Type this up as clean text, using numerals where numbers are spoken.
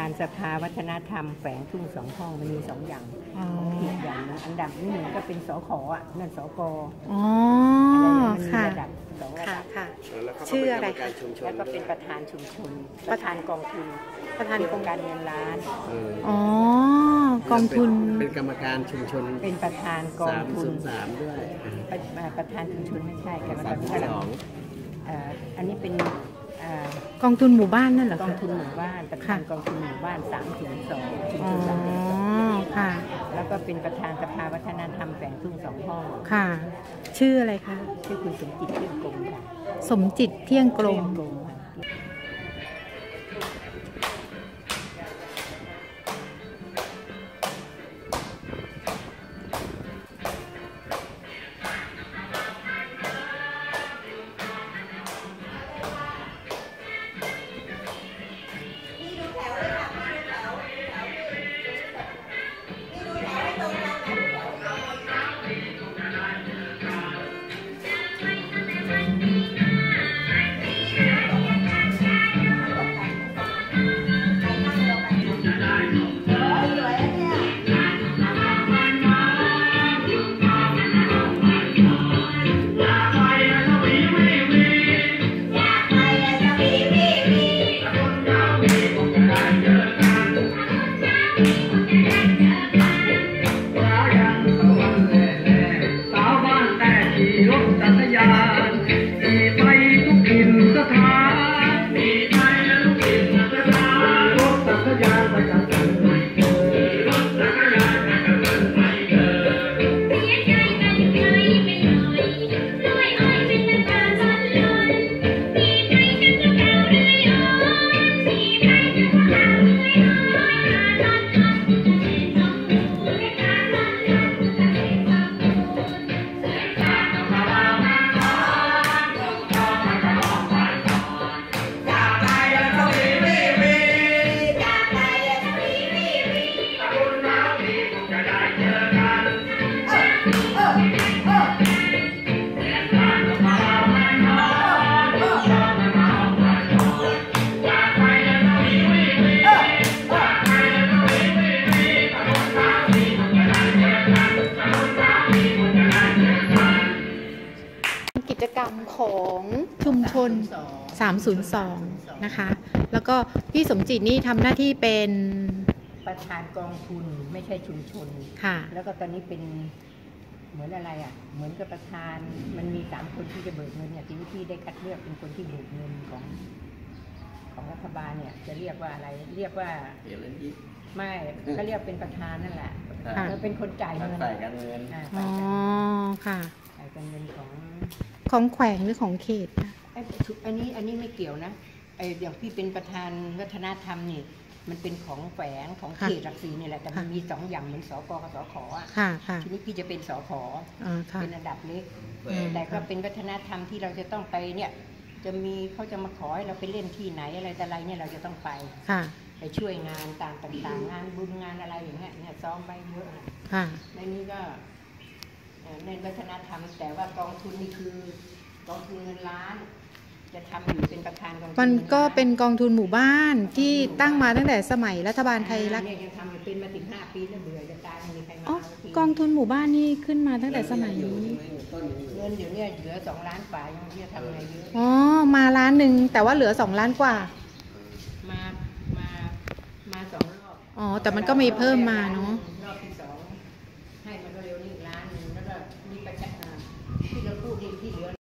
านสภาวัฒนธรรมแฝงทุ่งสองห้องมันมี2 อย่างอีกอย่างนึงอันดับที่1ก็เป็นสขอ่ะนั่นสกอ๋อค่ะระดับ2 ระดับชื่ออะไรคะแล้วก็เป็นประธานชุมชนประธานกองทุนประธานโครงการเงินล้านอ๋อกองทุนเป็นกรรมการชุมชนเป็นประธานกองทุน 303ด้วยประธานชุมชนไม่ใช่กรรมการอันนี้เป็นกองทุนหมู่บ้านนั่นเหรอกองทุนหมู่บ้านประธานกองทุนหมู่บ้าน302ชุมชนค่ะแล้วก็เป็นประธานสภาวัฒนธรรมแฝงทุ่ง2 ห้องค่ะชื่ออะไรคะชื่อคุณสมจิตเที่ยงกลมค่ะสมจิตเที่ยงกลมกิจกรรมของชุมชน302นะคะแล้วก็พี่สมจิตนี่ทำหน้าที่เป็นประธานกองทุนไม่ใช่ชุมชนค่ะแล้วก็ตอนนี้เป็นเหมือนอะไรอ่ะเหมือนกับประธานมันมี3 คนที่จะเบิกเงินเนี่ยที่ได้คัดเลือกเป็นคนที่เบิกเงินของรัฐบาลเนี่ยจะเรียกว่าอะไรเรียกว่าไม่ก็เรียกเป็นประธานนั่นแหละเป็นคนจ่ายเงินฝ่ายการเงินอ๋อค่ะจ่ายการเงินของแขวงหรือของเขตอันนี้ไม่เกี่ยวนะอย่างพี่เป็นประธานวัฒนธรรมนี่มันเป็นของแฝงของเขตหลัก4นี่แหละแต่มันมี2 อย่างเหมือนสกกับสขอ่ะทีนี้พี่จะเป็นสขเป็นอันดับเล็กแต่ก็เป็นวัฒนธรรมที่เราจะต้องไปเนี่ยจะมีเขาจะมาขอให้เราไปเล่นที่ไหนอะไรแต่ไรเนี่ยเราจะต้องไปช่วยงานต่างๆงานบุญงานอะไรอย่างเงี้ยเนี่ยซ้อมไปเยอะในนี้ก็ในวัฒนธรรมแต่ว่ากองทุนนี่คือกองทุนเงินล้านจะทำอยู่เป็นประธานกองทุนมันก็เป็นกองทุนหมู่บ้านที่ตั้งมาตั้งแต่สมัยรัฐบาลไทยรัฐเนี่ยยังทำอยู่เป็นมาถึง5 ปีแล้วเบื่อจะตายไม่มีใครมากองทุนหมู่บ้านนี่ขึ้นมาตั้งแต่สมัยนี้เงินเดี๋ยวนี้เหลือ2 ล้านกว่ายังจะทำไงเยอะมา1 ล้านแต่ว่าเหลือ2 ล้านกว่ามา2 รอบแต่มันก็มีเพิ่มมาเนาะรอบที่2ให้มันก็เร็วนี่1 ล้านแล้วก็มีประชาที่เราพูดที่เหลือ